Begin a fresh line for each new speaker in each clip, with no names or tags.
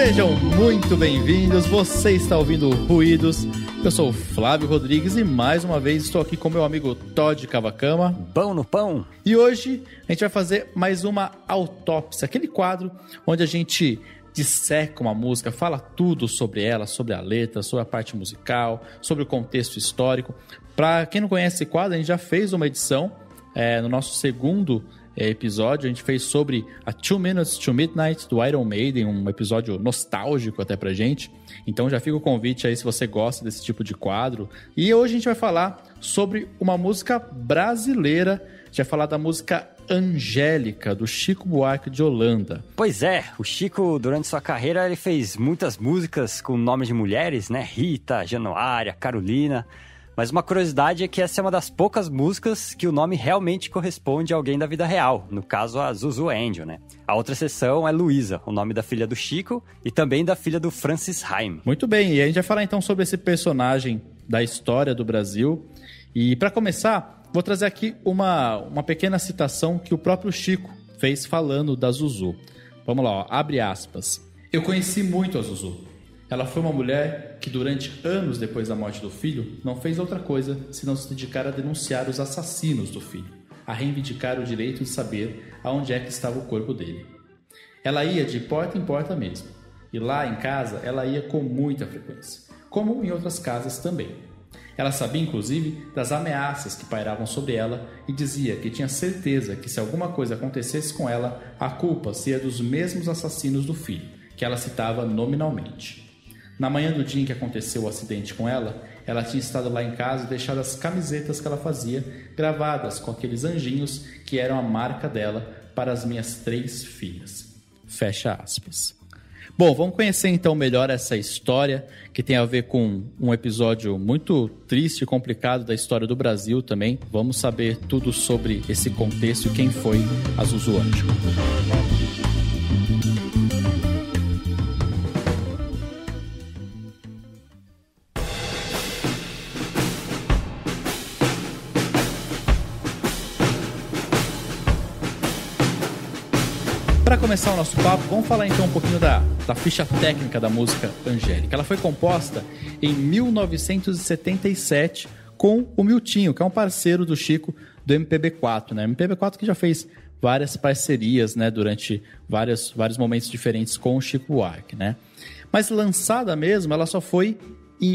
Sejam muito bem-vindos, você está ouvindo Ruídos. Eu sou o Flávio Rodrigues e mais uma vez estou aqui com meu amigo Todd Cavacama.
Pão no pão.
E hoje a gente vai fazer mais uma autópsia, aquele quadro onde a gente disseca uma música, fala tudo sobre ela, sobre a letra, sobre a parte musical, sobre o contexto histórico. Para quem não conhece esse quadro, a gente já fez uma edição no nosso segundo episódio, a gente fez sobre a 2 Minutes to Midnight do Iron Maiden, um episódio nostálgico até pra gente. Então já fica o convite aí se você gosta desse tipo de quadro. E hoje a gente vai falar sobre uma música brasileira, a gente vai falar da música Angélica, do Chico Buarque de Holanda.
Pois é, o Chico, durante sua carreira, ele fez muitas músicas com nomes de mulheres, né? Rita, Januária, Carolina. Mas uma curiosidade é que essa é uma das poucas músicas que o nome realmente corresponde a alguém da vida real, no caso a Zuzu Angel, né? A outra exceção é Luísa, o nome da filha do Chico e também da filha do Francis Haim.
Muito bem, e a gente vai falar então sobre esse personagem da história do Brasil. E para começar, vou trazer aqui uma pequena citação que o próprio Chico fez falando da Zuzu. Vamos lá, ó, abre aspas. Eu conheci muito a Zuzu. Ela foi uma mulher que durante anos depois da morte do filho não fez outra coisa senão se dedicar a denunciar os assassinos do filho, a reivindicar o direito de saber aonde é que estava o corpo dele. Ela ia de porta em porta mesmo, e lá em casa ela ia com muita frequência, como em outras casas também. Ela sabia inclusive das ameaças que pairavam sobre ela e dizia que tinha certeza que se alguma coisa acontecesse com ela, a culpa seria dos mesmos assassinos do filho, que ela citava nominalmente. Na manhã do dia em que aconteceu o acidente com ela tinha estado lá em casa e deixado as camisetas que ela fazia gravadas com aqueles anjinhos que eram a marca dela para as minhas 3 filhas. Fecha aspas. Bom, vamos conhecer então melhor essa história que tem a ver com um episódio muito triste e complicado da história do Brasil também. Vamos saber tudo sobre esse contexto e quem foi a Zuzu Angel. Para começar o nosso papo, vamos falar então um pouquinho da ficha técnica da música Angélica. Ela foi composta em 1977 com o Miltinho, que é um parceiro do Chico do MPB4, né? MPB4 que já fez várias parcerias, né, durante vários momentos diferentes com o Chico Buarque, né? Mas lançada mesmo, ela só foi em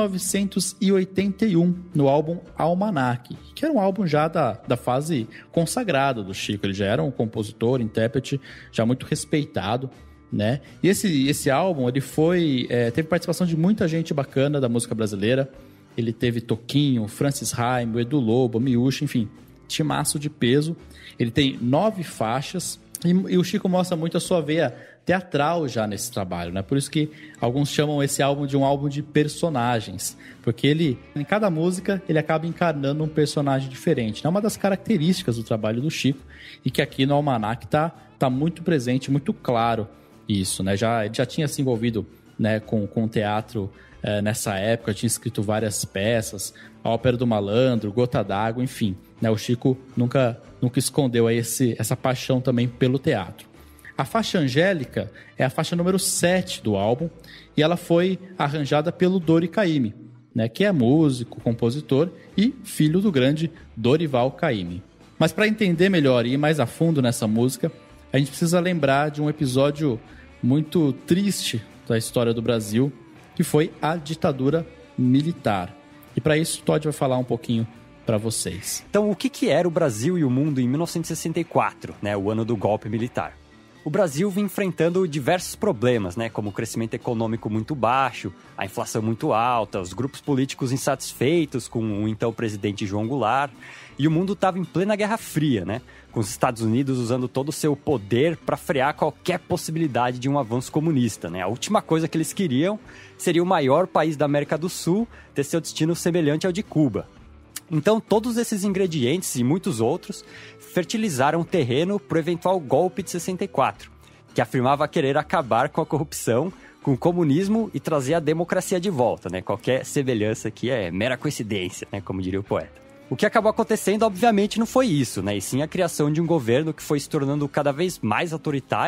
1981, no álbum Almanac, que era um álbum já da fase consagrada do Chico. Ele já era um compositor, intérprete, já muito respeitado, né? E esse álbum, ele teve participação de muita gente bacana da música brasileira. Ele teve Toquinho, Francis Haim, Edu Lobo, Miúcha, enfim, timaço de peso. Ele tem 9 faixas e o Chico mostra muito a sua veia teatral já nesse trabalho, né? Por isso que alguns chamam esse álbum de um álbum de personagens, porque em cada música, ele acaba encarnando um personagem diferente. É uma das características do trabalho do Chico e que aqui no Almanac tá muito presente, muito claro isso, né? Ele já tinha se envolvido, né, com teatro nessa época, tinha escrito várias peças, a Ópera do Malandro, Gota d'Água, enfim, né? O Chico nunca escondeu aí essa paixão também pelo teatro. A faixa Angélica é a faixa número 7 do álbum e ela foi arranjada pelo Dori Caymmi, né, que é músico, compositor e filho do grande Dorival Caymmi. Mas para entender melhor e ir mais a fundo nessa música, a gente precisa lembrar de um episódio muito triste da história do Brasil, que foi a ditadura militar. E para isso, o Todd vai falar um pouquinho para vocês.
Então, o que era o Brasil e o mundo em 1964, né, o ano do golpe militar? O Brasil vinha enfrentando diversos problemas, né, como o crescimento econômico muito baixo, a inflação muito alta, os grupos políticos insatisfeitos com o então presidente João Goulart, e o mundo estava em plena Guerra Fria, né, com os Estados Unidos usando todo o seu poder para frear qualquer possibilidade de um avanço comunista, né. A última coisa que eles queriam seria o maior país da América do Sul ter seu destino semelhante ao de Cuba. Então, todos esses ingredientes e muitos outros fertilizaram o terreno para o eventual golpe de 64, que afirmava querer acabar com a corrupção, com o comunismo e trazer a democracia de volta, né? Qualquer semelhança aqui é mera coincidência, né? Como diria o poeta. O que acabou acontecendo, obviamente, não foi isso, né? E sim a criação de um governo que foi se tornando cada vez mais autoritário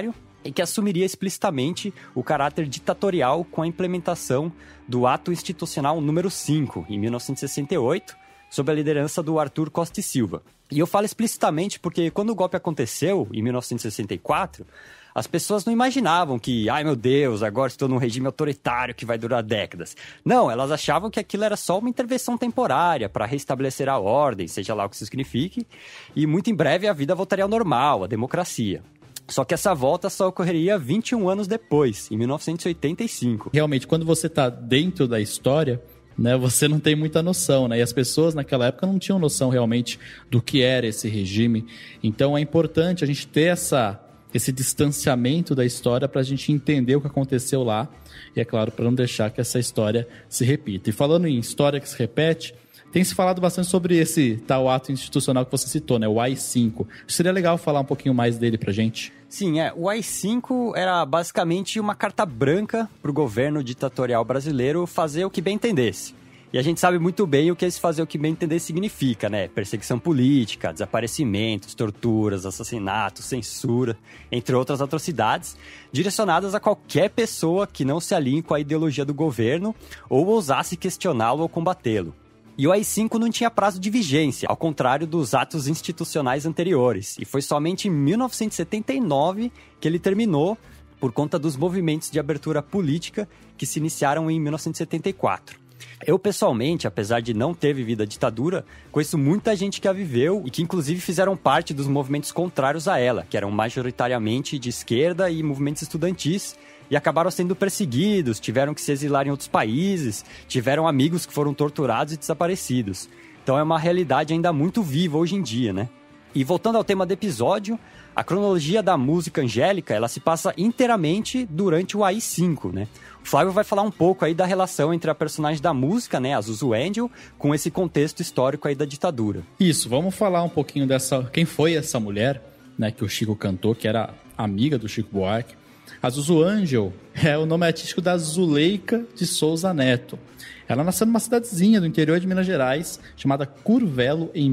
e que assumiria explicitamente o caráter ditatorial com a implementação do Ato Institucional número 5, em 1968, sob a liderança do Arthur Costa e Silva. E eu falo explicitamente porque quando o golpe aconteceu, em 1964, as pessoas não imaginavam que, ai meu Deus, agora estou num regime autoritário que vai durar décadas. Não, elas achavam que aquilo era só uma intervenção temporária para restabelecer a ordem, seja lá o que isso signifique, e muito em breve a vida voltaria ao normal, à democracia. Só que essa volta só ocorreria 21 anos depois, em 1985.
Realmente, quando você está dentro da história, né, você não tem muita noção, né? E as pessoas naquela época não tinham noção realmente do que era esse regime. Então é importante a gente ter esse distanciamento da história para a gente entender o que aconteceu lá. E é claro, para não deixar que essa história se repita. E falando em história que se repete, tem se falado bastante sobre esse tal ato institucional que você citou, né? O AI-5. Seria legal falar um pouquinho mais dele pra gente.
Sim, o AI-5 era basicamente uma carta branca para o governo ditatorial brasileiro fazer o que bem entendesse. E a gente sabe muito bem o que esse fazer o que bem entender significa, né? Perseguição política, desaparecimentos, torturas, assassinatos, censura, entre outras atrocidades, direcionadas a qualquer pessoa que não se alinhe com a ideologia do governo ou ousasse questioná-lo ou combatê-lo. E o AI-5 não tinha prazo de vigência, ao contrário dos atos institucionais anteriores. E foi somente em 1979 que ele terminou, por conta dos movimentos de abertura política que se iniciaram em 1974. Eu, pessoalmente, apesar de não ter vivido a ditadura, conheço muita gente que a viveu e que, inclusive, fizeram parte dos movimentos contrários a ela, que eram majoritariamente de esquerda e movimentos estudantis, e acabaram sendo perseguidos, tiveram que se exilar em outros países, tiveram amigos que foram torturados e desaparecidos. Então é uma realidade ainda muito viva hoje em dia, né? E voltando ao tema do episódio, a cronologia da música angélica, ela se passa inteiramente durante o AI-5, né? O Flávio vai falar um pouco aí da relação entre a personagem da música, né, a Zuzu Angel, com esse contexto histórico aí da ditadura.
Isso, vamos falar um pouquinho quem foi essa mulher, né, que o Chico cantou, que era amiga do Chico Buarque. A Zuzu Angel é o nome artístico da Zuleika de Souza Neto. Ela nasceu numa cidadezinha do interior de Minas Gerais, chamada Curvelo, em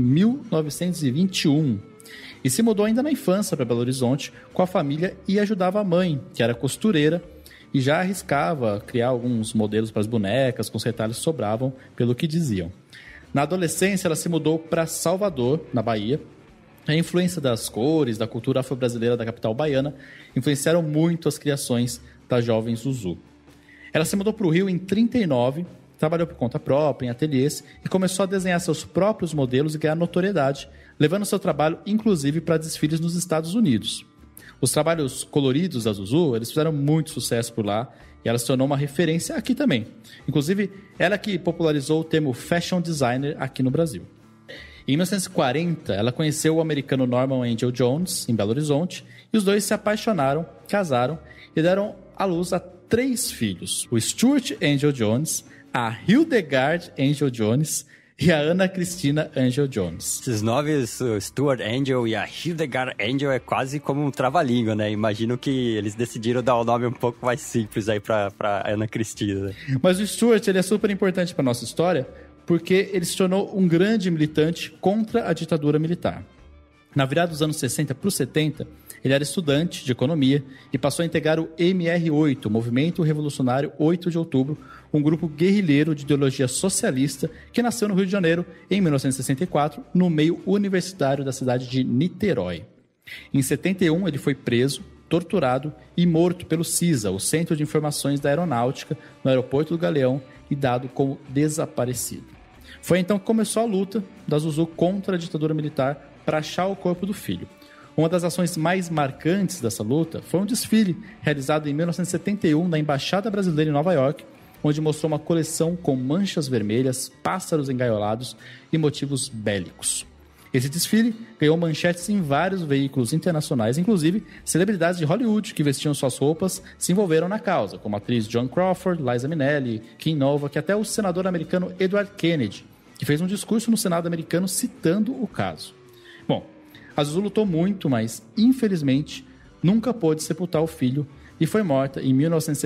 1921. E se mudou ainda na infância para Belo Horizonte com a família e ajudava a mãe, que era costureira, e já arriscava criar alguns modelos para as bonecas com os retalhos que sobravam, pelo que diziam. Na adolescência, ela se mudou para Salvador, na Bahia. A influência das cores, da cultura afro-brasileira da capital baiana, influenciaram muito as criações da jovem Zuzu. Ela se mudou para o Rio em 1939, trabalhou por conta própria, em ateliês, e começou a desenhar seus próprios modelos e ganhar notoriedade, levando seu trabalho, inclusive, para desfiles nos Estados Unidos. Os trabalhos coloridos da Zuzu, eles fizeram muito sucesso por lá, e ela se tornou uma referência aqui também. Inclusive, ela que popularizou o termo fashion designer aqui no Brasil. Em 1940, ela conheceu o americano Norman Angel Jones, em Belo Horizonte, e os dois se apaixonaram, casaram e deram à luz a 3 filhos. O Stuart Angel Jones, a Hildegard Angel Jones e a Ana Cristina Angel Jones.
Esses nomes, o Stuart Angel e a Hildegard Angel, é quase como um trava-língua, né? Imagino que eles decidiram dar o nome um pouco mais simples aí pra Ana Cristina. Né?
Mas o Stuart, ele é super importante para nossa história, porque ele se tornou um grande militante contra a ditadura militar. Na virada dos anos 60 para os 70, ele era estudante de economia e passou a integrar o MR8, o Movimento Revolucionário 8 de Outubro, um grupo guerrilheiro de ideologia socialista que nasceu no Rio de Janeiro em 1964, no meio universitário da cidade de Niterói. Em 71, ele foi preso, torturado e morto pelo CISA, o Centro de Informações da Aeronáutica, no aeroporto do Galeão, e dado como desaparecido. Foi então que começou a luta da Zuzu contra a ditadura militar para achar o corpo do filho. Uma das ações mais marcantes dessa luta foi um desfile realizado em 1971 na Embaixada Brasileira em Nova York, onde mostrou uma coleção com manchas vermelhas, pássaros engaiolados e motivos bélicos. Esse desfile ganhou manchetes em vários veículos internacionais, inclusive celebridades de Hollywood que vestiam suas roupas se envolveram na causa, como a atriz Joan Crawford, Liza Minnelli, Kim Nova, que até o senador americano Edward Kennedy, que fez um discurso no Senado americano citando o caso. Bom, a Zuzu lutou muito, mas, infelizmente, nunca pôde sepultar o filho e foi morta em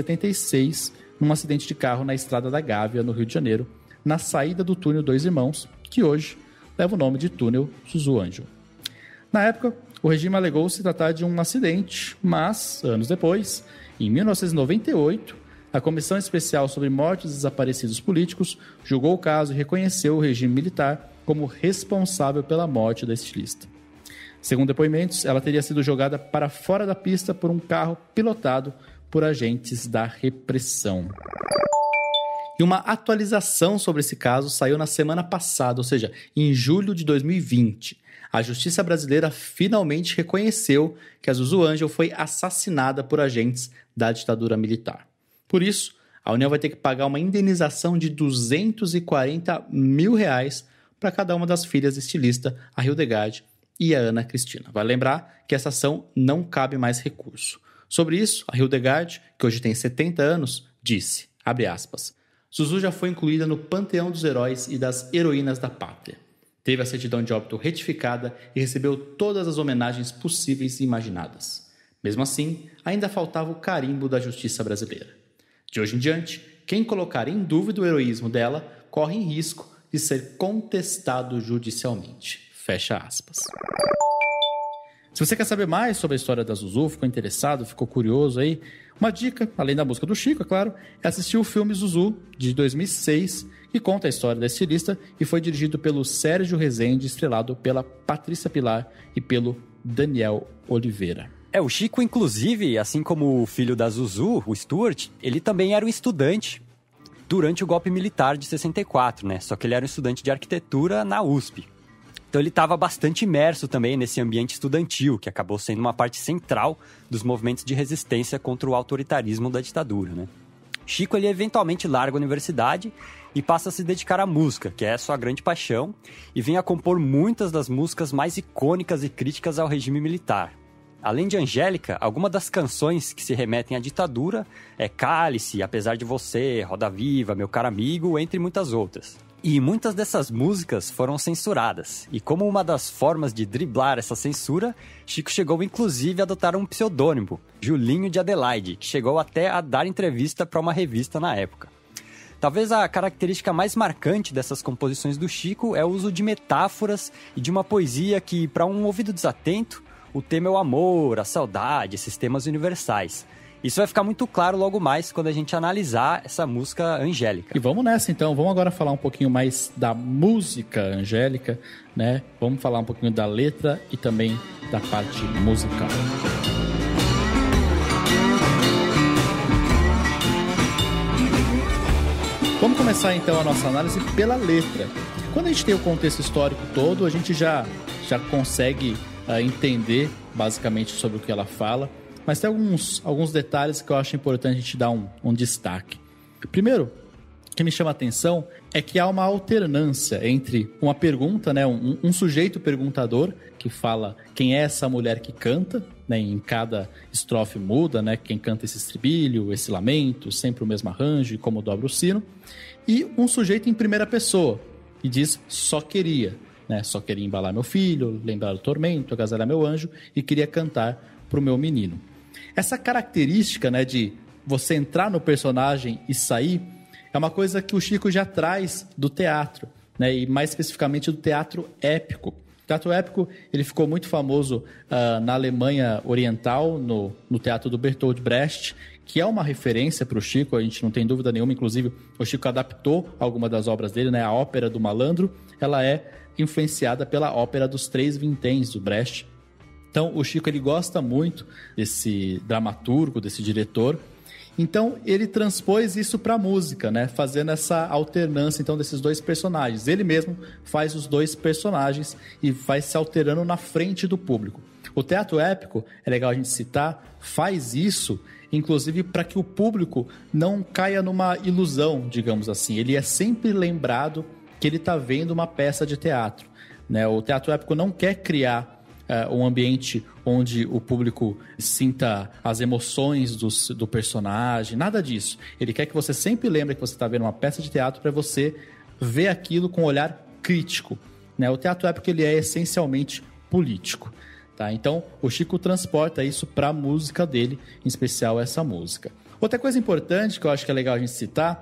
1976 num acidente de carro na Estrada da Gávea, no Rio de Janeiro, na saída do túnel Dois Irmãos, que hoje leva o nome de túnel Zuzu Angel. Na época, o regime alegou se tratar de um acidente, mas, anos depois, em 1998, a Comissão Especial sobre Mortes e Desaparecidos Políticos julgou o caso e reconheceu o regime militar como responsável pela morte da estilista. Segundo depoimentos, ela teria sido jogada para fora da pista por um carro pilotado por agentes da repressão. E uma atualização sobre esse caso saiu na semana passada, ou seja, em julho de 2020. A justiça brasileira finalmente reconheceu que a Zuzu Angel foi assassinada por agentes da ditadura militar. Por isso, a União vai ter que pagar uma indenização de R$240 mil para cada uma das filhas da estilista, a Hildegard e a Ana Cristina. Vale lembrar que essa ação não cabe mais recurso. Sobre isso, a Hildegard, que hoje tem 70 anos, disse, abre aspas, Zuzu já foi incluída no panteão dos heróis e das heroínas da pátria. Teve a certidão de óbito retificada e recebeu todas as homenagens possíveis e imaginadas. Mesmo assim, ainda faltava o carimbo da justiça brasileira. De hoje em diante, quem colocar em dúvida o heroísmo dela corre em risco de ser contestado judicialmente. Fecha aspas. Se você quer saber mais sobre a história da Zuzu, ficou interessado, ficou curioso aí, uma dica, além da música do Chico, é claro, é assistir o filme Zuzu, de 2006, que conta a história da estilista e foi dirigido pelo Sérgio Rezende, estrelado pela Patrícia Pilar e pelo Daniel Oliveira.
O Chico, inclusive, assim como o filho da Zuzu, o Stuart, ele também era um estudante durante o golpe militar de 64, né? Só que ele era um estudante de arquitetura na USP. Então ele estava bastante imerso também nesse ambiente estudantil, que acabou sendo uma parte central dos movimentos de resistência contra o autoritarismo da ditadura, né? Chico, ele eventualmente larga a universidade e passa a se dedicar à música, que é a sua grande paixão, e vem a compor muitas das músicas mais icônicas e críticas ao regime militar. Além de Angélica, algumas das canções que se remetem à ditadura é Cálice, Apesar de Você, Roda Viva, Meu Caro Amigo, entre muitas outras. E muitas dessas músicas foram censuradas. E como uma das formas de driblar essa censura, Chico chegou inclusive a adotar um pseudônimo, Julinho de Adelaide, que chegou até a dar entrevista para uma revista na época. Talvez a característica mais marcante dessas composições do Chico é o uso de metáforas e de uma poesia que, para um ouvido desatento, o tema é o amor, a saudade, esses temas universais. Isso vai ficar muito claro logo mais quando a gente analisar essa música Angélica.
E vamos nessa então, vamos agora falar um pouquinho mais da música Angélica, né? Vamos falar um pouquinho da letra e também da parte musical. Vamos começar então a nossa análise pela letra. Quando a gente tem o contexto histórico todo, a gente já consegue entender basicamente sobre o que ela fala, mas tem alguns detalhes que eu acho importante a gente dar um destaque. Primeiro, o que me chama a atenção é que há uma alternância entre uma pergunta, né, um sujeito perguntador que fala quem é essa mulher que canta, né, em cada estrofe muda, né, quem canta esse estribilho, esse lamento, sempre o mesmo arranjo e como dobra o sino, e um sujeito em primeira pessoa que diz só queria, né, só queria embalar meu filho, lembrar do tormento, agasalhar meu anjo e queria cantar para o meu menino. Essa característica, né, de você entrar no personagem e sair é uma coisa que o Chico já traz do teatro, né, e mais especificamente do teatro épico. O teatro épico ele ficou muito famoso na Alemanha Oriental, no teatro do Bertolt Brecht, que é uma referência para o Chico, a gente não tem dúvida nenhuma. Inclusive, o Chico adaptou alguma das obras dele, né, a Ópera do Malandro, ela é influenciada pela Ópera dos Três Vinténs, do Brecht. Então, o Chico ele gosta muito desse dramaturgo, desse diretor. Então, ele transpôs isso para a música, né? Fazendo essa alternância então, desses dois personagens. Ele mesmo faz os dois personagens e vai se alterando na frente do público. O teatro épico, é legal a gente citar, faz isso, inclusive para que o público não caia numa ilusão, digamos assim. Ele é sempre lembrado que ele está vendo uma peça de teatro, né? O teatro épico não quer criar um ambiente onde o público sinta as emoções do personagem, nada disso. Ele quer que você sempre lembre que você está vendo uma peça de teatro para você ver aquilo com um olhar crítico, né? O teatro épico ele é essencialmente político, tá? Então o Chico transporta isso para a música dele, em especial essa música. Outra coisa importante que eu acho que é legal a gente citar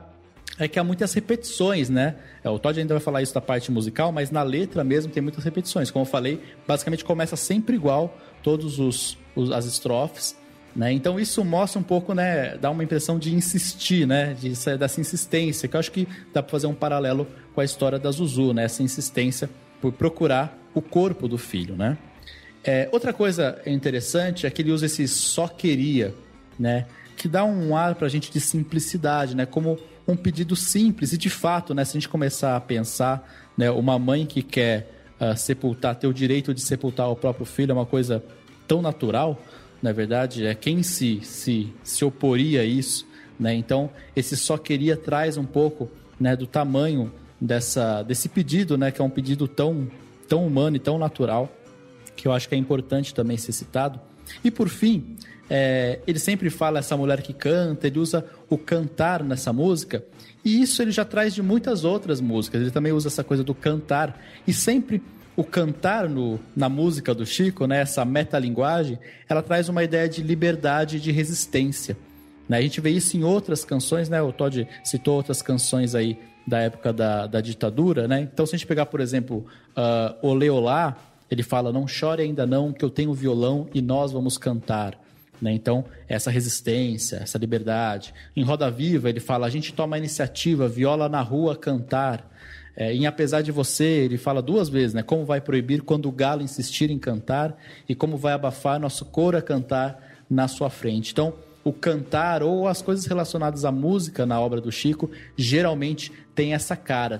é que há muitas repetições, né? O Todd ainda vai falar isso da parte musical, mas na letra mesmo tem muitas repetições. Como eu falei, basicamente começa sempre igual, todas as estrofes, né? Então isso mostra um pouco, né? Dá uma impressão de insistir, né? Dessa insistência, que eu acho que dá para fazer um paralelo com a história da Zuzu, né? Essa insistência por procurar o corpo do filho, né? Outra coisa interessante é que ele usa esse só queria, né? Que dá um ar pra gente de simplicidade, né? Como um pedido simples. E de fato, né? Se a gente começar a pensar, né? Uma mãe que quer ter o direito de sepultar o próprio filho é uma coisa tão natural, na verdade, quem se oporia a isso, né? Então, esse só queria traz um pouco, né? Do tamanho desse pedido, né? Que é um pedido tão humano e tão natural, que eu acho que é importante também ser citado. E por fim, ele sempre fala essa mulher que canta, ele usa o cantar nessa música, e isso ele já traz de muitas outras músicas, ele também usa essa coisa do cantar, e sempre o cantar na música do Chico, né, essa metalinguagem, ela traz uma ideia de liberdade e de resistência, né? A gente vê isso em outras canções, né? O Todd citou outras canções aí da época da ditadura, né? Então, se a gente pegar, por exemplo, Olê Olá, ele fala, não chore ainda não, que eu tenho violão e nós vamos cantar. Né? Então, essa resistência, essa liberdade. Em Roda Viva, ele fala, a gente toma a iniciativa, viola na rua, cantar. Em Apesar de Você, ele fala 2 vezes, né? Como vai proibir quando o galo insistir em cantar e como vai abafar nosso coro a cantar na sua frente. Então, o cantar ou as coisas relacionadas à música na obra do Chico, geralmente tem essa cara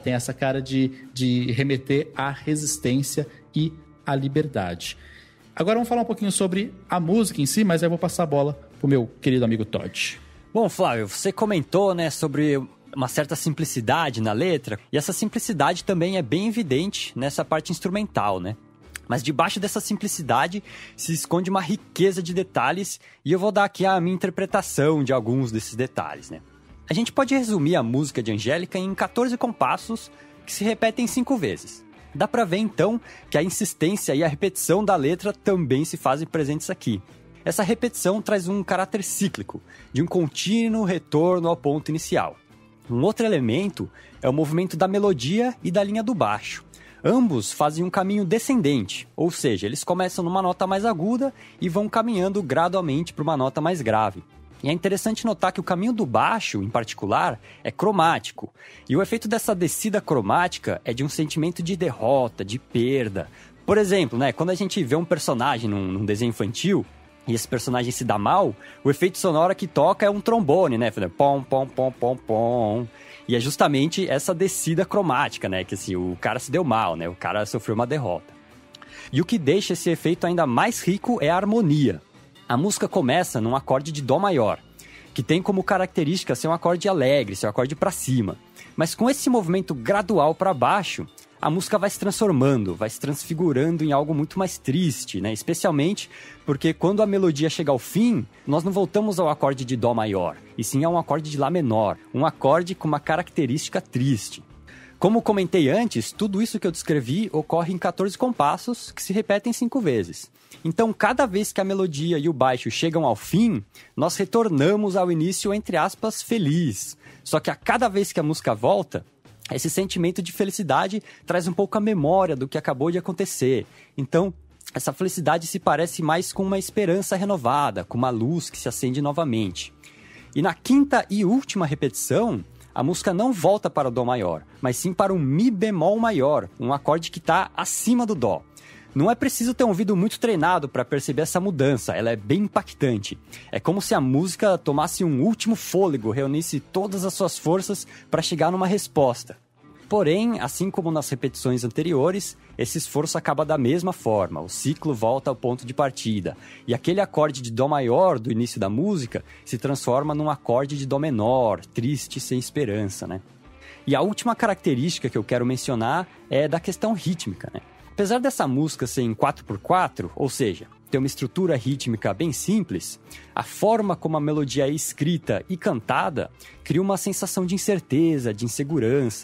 de remeter à resistência e à liberdade. Agora vamos falar um pouquinho sobre a música em si, mas aí eu vou passar a bola pro meu querido amigo Todd.
Bom, Flávio, você comentou, né, sobre uma certa simplicidade na letra, e essa simplicidade também é bem evidente nessa parte instrumental, né? Mas debaixo dessa simplicidade se esconde uma riqueza de detalhes, e eu vou dar aqui a minha interpretação de alguns desses detalhes, né? A gente pode resumir a música de Angélica em 14 compassos que se repetem 5 vezes. Dá pra ver, então, que a insistência e a repetição da letra também se fazem presentes aqui. Essa repetição traz um caráter cíclico, de um contínuo retorno ao ponto inicial. Um outro elemento é o movimento da melodia e da linha do baixo. Ambos fazem um caminho descendente, ou seja, eles começam numa nota mais aguda e vão caminhando gradualmente para uma nota mais grave. E é interessante notar que o caminho do baixo, em particular, é cromático. E o efeito dessa descida cromática é de um sentimento de derrota, de perda. Por exemplo, né, quando a gente vê um personagem num desenho infantil e esse personagem se dá mal, o efeito sonoro que toca é um trombone, né? Pom, pom, pom, pom, pom. E é justamente essa descida cromática, né? Que assim, o cara se deu mal, né? O cara sofreu uma derrota. E o que deixa esse efeito ainda mais rico é a harmonia. A música começa num acorde de Dó maior, que tem como característica ser um acorde alegre, ser um acorde para cima. Mas com esse movimento gradual para baixo, a música vai se transformando, vai se transfigurando em algo muito mais triste, né? Especialmente porque quando a melodia chega ao fim, nós não voltamos ao acorde de Dó maior, e sim a um acorde de Lá menor, um acorde com uma característica triste. Como comentei antes, tudo isso que eu descrevi ocorre em 14 compassos que se repetem 5 vezes. Então, cada vez que a melodia e o baixo chegam ao fim, nós retornamos ao início, entre aspas, feliz. Só que a cada vez que a música volta, esse sentimento de felicidade traz um pouco a memória do que acabou de acontecer. Então, essa felicidade se parece mais com uma esperança renovada, com uma luz que se acende novamente. E na 5ª e última repetição, a música não volta para o Dó maior, mas sim para um Mi bemol maior, um acorde que está acima do Dó. Não é preciso ter um ouvido muito treinado para perceber essa mudança, ela é bem impactante. É como se a música tomasse um último fôlego, reunisse todas as suas forças para chegar numa resposta. Porém, assim como nas repetições anteriores, esse esforço acaba da mesma forma, o ciclo volta ao ponto de partida, e aquele acorde de Dó maior do início da música se transforma num acorde de Dó menor, triste, sem esperança, né? E a última característica que eu quero mencionar é da questão rítmica, né? Apesar dessa música ser em 4x4, ou seja, ter uma estrutura rítmica bem simples, a forma como a melodia é escrita e cantada cria uma sensação de incerteza, de insegurança.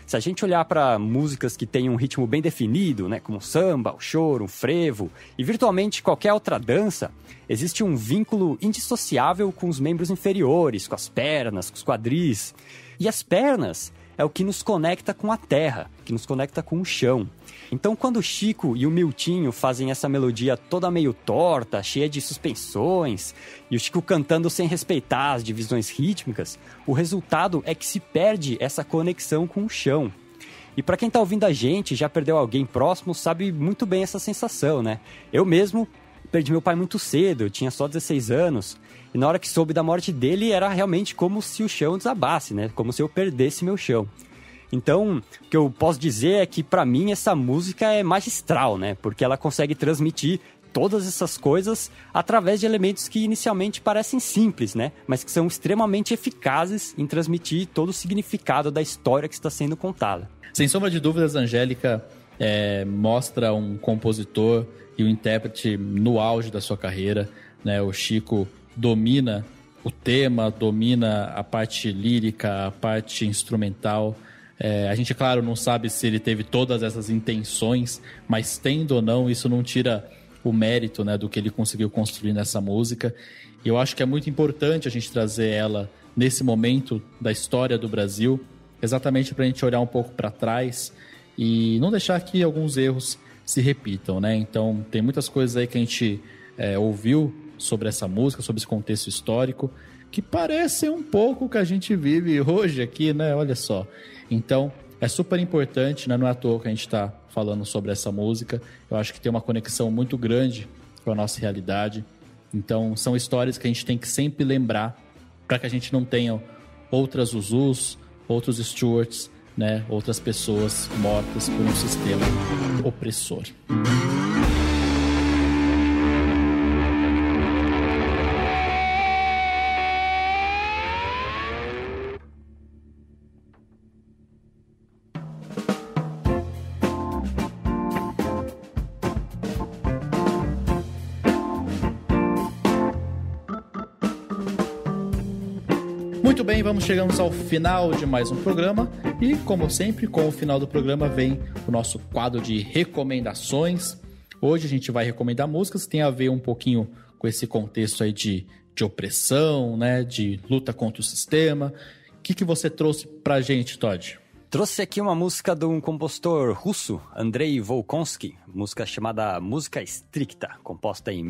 Se a gente olhar para músicas que têm um ritmo bem definido, né, como o samba, o choro, o frevo e virtualmente qualquer outra dança, existe um vínculo indissociável com os membros inferiores, com as pernas, com os quadris. E as pernas é o que nos conecta com a terra, que nos conecta com o chão. Então, quando o Chico e o Miltinho fazem essa melodia toda meio torta, cheia de suspensões, e o Chico cantando sem respeitar as divisões rítmicas, o resultado é que se perde essa conexão com o chão. E para quem tá ouvindo a gente, já perdeu alguém próximo, sabe muito bem essa sensação, né? Eu mesmo perdi meu pai muito cedo, eu tinha só 16 anos, e na hora que soube da morte dele, era realmente como se o chão desabasse, né? Como se eu perdesse meu chão. Então, o que eu posso dizer é que, para mim, essa música é magistral, né? Porque ela consegue transmitir todas essas coisas através de elementos que inicialmente parecem simples, né? Mas que são extremamente eficazes em transmitir todo o significado da história que está sendo contada.
Sem sombra de dúvidas, Angélica mostra um compositor e um intérprete no auge da sua carreira, né? O Chico domina o tema, domina a parte lírica, a parte instrumental. A gente, claro, não sabe se ele teve todas essas intenções, mas tendo ou não, isso não tira o mérito, né, do que ele conseguiu construir nessa música. E eu acho que é muito importante a gente trazer ela nesse momento da história do Brasil, exatamente para a gente olhar um pouco para trás e não deixar que alguns erros se repitam, né? Então, tem muitas coisas aí que a gente ouviu sobre essa música, sobre esse contexto histórico, que parecem um pouco o que a gente vive hoje aqui, né? Olha só. Então, é super importante, né? Não é à toa que a gente está falando sobre essa música. Eu acho que tem uma conexão muito grande com a nossa realidade. Então, são histórias que a gente tem que sempre lembrar para que a gente não tenha outras Zuzus, outros Stuarts, né? Outras pessoas mortas por um sistema opressor. Muito bem, chegamos ao final de mais um programa e, como sempre, com o final do programa vem o nosso quadro de recomendações. Hoje a gente vai recomendar músicas que tem a ver um pouquinho com esse contexto aí de opressão, né, de luta contra o sistema. O que você trouxe pra gente, Todd?
Trouxe aqui uma música de um compositor russo, Andrei Volkonsky, música chamada Música Stricta, composta em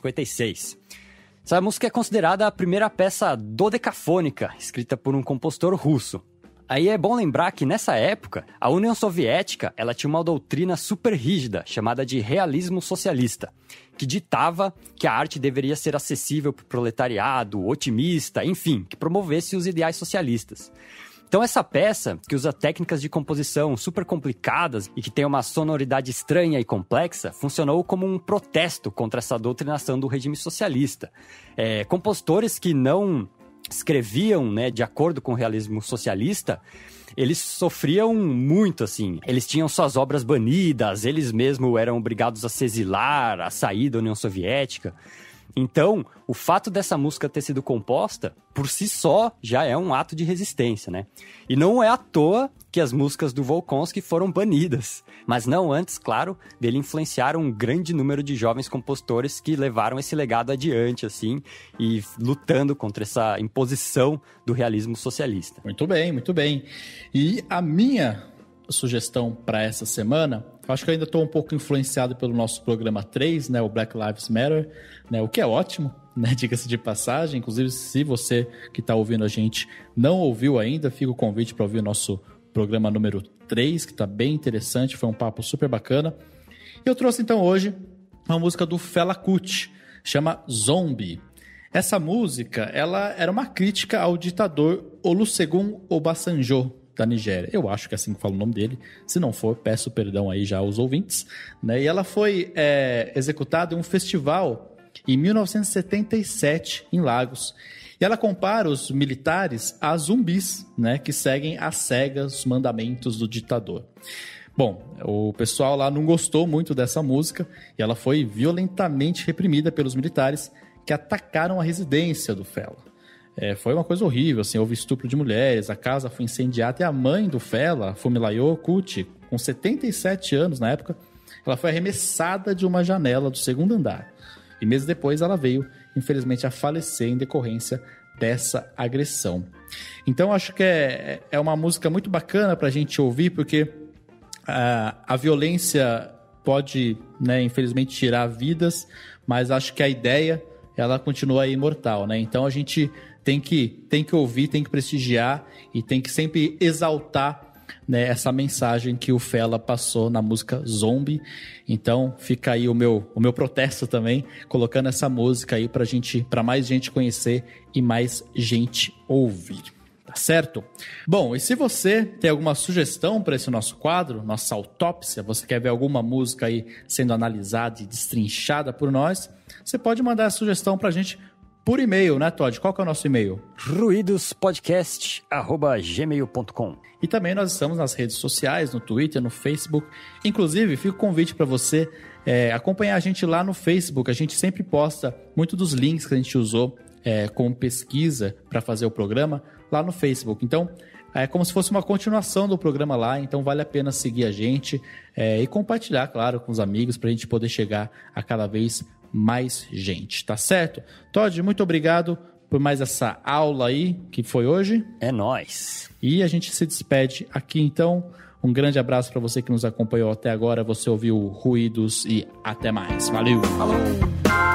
1956. Essa música é considerada a primeira peça dodecafônica escrita por um compositor russo. Aí é bom lembrar que nessa época, a União Soviética ela tinha uma doutrina super rígida, chamada de realismo socialista, que ditava que a arte deveria ser acessível para o proletariado, otimista, enfim, que promovesse os ideais socialistas. Então essa peça, que usa técnicas de composição super complicadas e que tem uma sonoridade estranha e complexa, funcionou como um protesto contra essa doutrinação do regime socialista. Compositores que não escreviam, né, de acordo com o realismo socialista, eles sofriam muito, assim. Eles tinham suas obras banidas, eles mesmos eram obrigados a se exilar, a sair da União Soviética. Então, o fato dessa música ter sido composta, por si só, já é um ato de resistência, né? E não é à toa que as músicas do Volkonsky foram banidas. Mas não antes, claro, dele influenciar um grande número de jovens compositores que levaram esse legado adiante, assim, e lutando contra essa imposição do realismo socialista.
Muito bem, muito bem. E a minha sugestão para essa semana, eu acho que eu ainda estou um pouco influenciado pelo nosso programa 3, né, o Black Lives Matter, né, o que é ótimo, né, diga-se de passagem. Inclusive, se você que está ouvindo a gente não ouviu ainda, fica o convite para ouvir o nosso programa número 3, que está bem interessante, foi um papo super bacana. E eu trouxe então hoje uma música do Fela Kuti, chama Zombie. Essa música, ela era uma crítica ao ditador Olusegun Obasanjo, da Nigéria. Eu acho que é assim que fala o nome dele. Se não for, peço perdão aí já aos ouvintes. Né? E ela foi executada em um festival em 1977, em Lagos. E ela compara os militares a zumbis, né? Que seguem às cegas os mandamentos do ditador. Bom, o pessoal lá não gostou muito dessa música e ela foi violentamente reprimida pelos militares que atacaram a residência do Fela. foi uma coisa horrível, assim, houve estupro de mulheres, a casa foi incendiada e a mãe do Fela, Funmilayo Kuti, com 77 anos na época, ela foi arremessada de uma janela do segundo andar. E meses depois ela veio, infelizmente, a falecer em decorrência dessa agressão. Então acho que é uma música muito bacana pra gente ouvir, porque a violência pode, né, infelizmente, tirar vidas, mas acho que a ideia, ela continua imortal, né? Então a gente tem que ouvir, tem que prestigiar e tem que sempre exaltar, né, essa mensagem que o Fela passou na música Zombie. Então fica aí o meu protesto também, colocando essa música aí para mais gente conhecer e mais gente ouvir. Tá certo? Bom, e se você tem alguma sugestão para esse nosso quadro, nossa autópsia, você quer ver alguma música aí sendo analisada e destrinchada por nós, você pode mandar a sugestão pra gente por e-mail, né, Todd? Qual que é o nosso e-mail?
ruidospodcast@gmail.com.
E também nós estamos nas redes sociais, no Twitter, no Facebook. Inclusive, fica o convite para você acompanhar a gente lá no Facebook. A gente sempre posta muito dos links que a gente usou como pesquisa para fazer o programa lá no Facebook. Então, é como se fosse uma continuação do programa lá. Então, vale a pena seguir a gente e compartilhar, claro, com os amigos para a gente poder chegar a cada vez mais gente, tá certo? Todd, muito obrigado por mais essa aula aí que foi hoje.
É nóis.
E a gente se despede aqui, então. Um grande abraço para você que nos acompanhou até agora. Você ouviu Ruídos e até mais. Valeu!
Falou!